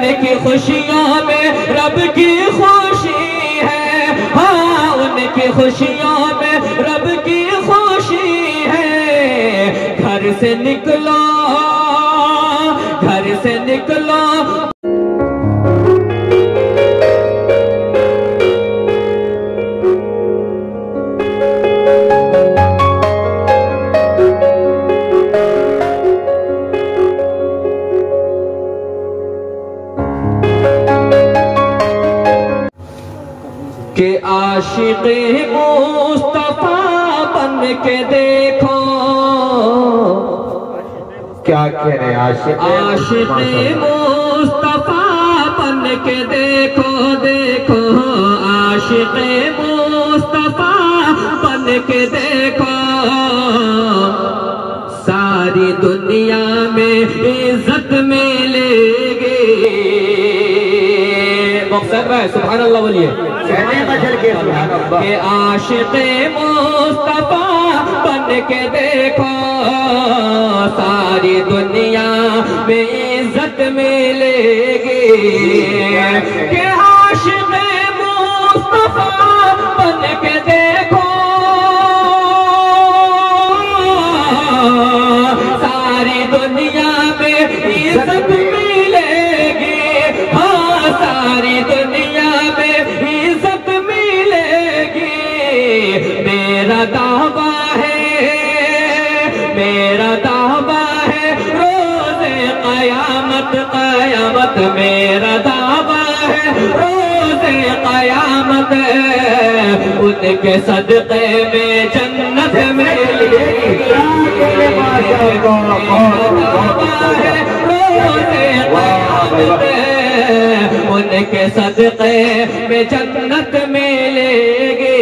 کی خوشیوں میں رب کی خوشی ہے، ہاں ان کی خوشیوں میں رب کی خوشی ہے۔ گھر سے نکلو، گھر سے نکلو، کہ عاشق مصطفیٰ بن کے دیکھو، کیا کہہ رہے ہیں عاشق مصطفیٰ بن کے دیکھو، دیکھو عاشق مصطفیٰ بن کے دیکھو، ساری دنیا میں عزت ملے گی۔ مقصد ہے سبحان اللہ بولیے کہ عاشق مصطفیٰ بن کے دیکھو، ساری دنیا میں عزت ملے گی۔ کہ عاشق مصطفیٰ بن کے دیکھو، ساری دنیا میں عزت ملے گی، ہاں ساری دنیا میں عزت ملے گی۔ میرا دعویٰ ہے، میرا دعویٰ ہے روز قیامت، قیامت میرا دعویٰ ہے روز قیامت، ان کے صدقے میں جنت ملے گی۔ ان کے صدقے میں جنت ملے گی۔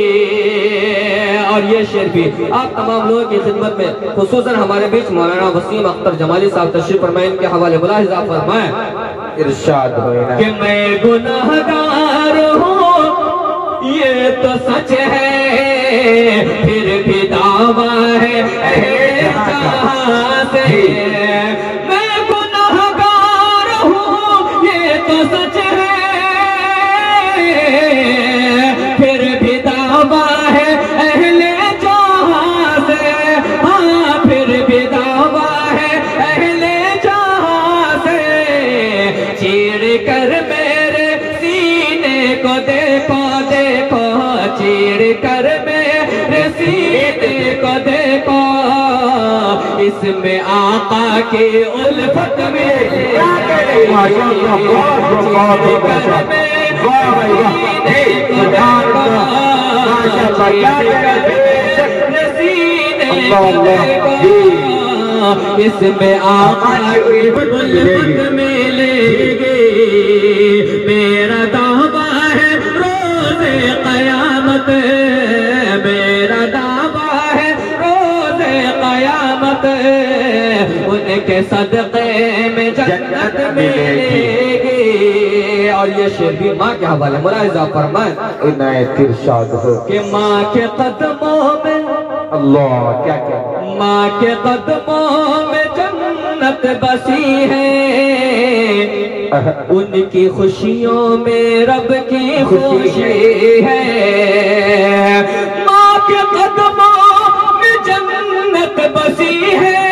اور یہ شعر بھی آپ تمام لوگوں کی خدمت میں، خصوصاً ہمارے بیچ مولانا وسیم اختر جمالی صاحب تشریف فرمائیں، ان کے حوالے ملاحظہ فرمائیں۔ ارشاد ہوئے نا کہ میں گناہگار ہوں یہ تو سچ ہے، پھر بھی دعویٰ ہے اہل جہاں سے۔ میں گناہگار ہوں یہ تو سچ ہے، پھر بھی دعویٰ ہے اہل جہاں سے، ہاں پھر بھی دعویٰ ہے اہل جہاں سے۔ چیڑ کر میرے سینے کو دیکھو، دیکھو چیڑ کر میرے سینے کو دیکھو، اس میں آقا کی الفت ملے گی۔ اس میں آقا کی الفت ملے گی۔ میرا دعویٰ ہے روز قیامت، میرا دعویٰ ہے روز قیامت، ان کے صدقے میں جنت ملے گی۔ اور یہ شعر بھی ماں کے حوالے ملاحظہ فرمائیں، عنایت ارشاد ہو کہ ماں کے قدموں میں، اللہ کیا کہہ ماں کے قدموں میں جنت بسی ہے، ان کی خوشیوں میں رب کی خوشی ہے۔ ماں کے قدموں میں جنت بسی ہے،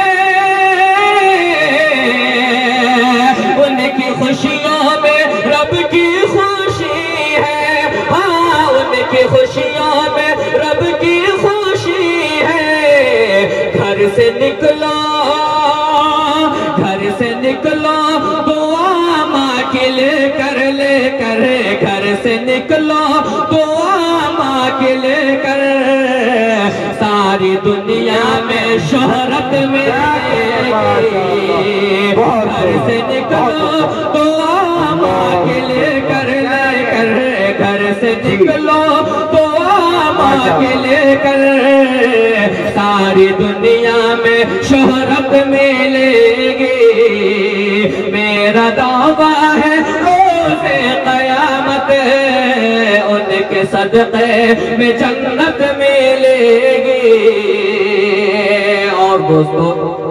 ان کی خوشیوں میں رب کی خوشی ہے، ہاں ان کی خوشیوں میں رب کی خوشی ہے۔ گھر سے نکلو، گھر سے نکلو، دعا ماں کے لے کر، لے کر گھر سے نکلو، دعا ماں کے لے کر، ساری دنیا میں شہرت ملے گی۔ گھر سے نکلو، دعا ماں کے لے کر، لے کر گھر سے نکلو، دعا ماں کے لے کر، ساری دنیا میں شہرت ملے گی۔ میرا دعویٰ ہے روز قیامت، ان کے صدقے میں جنت ملے گی۔ اور دوستو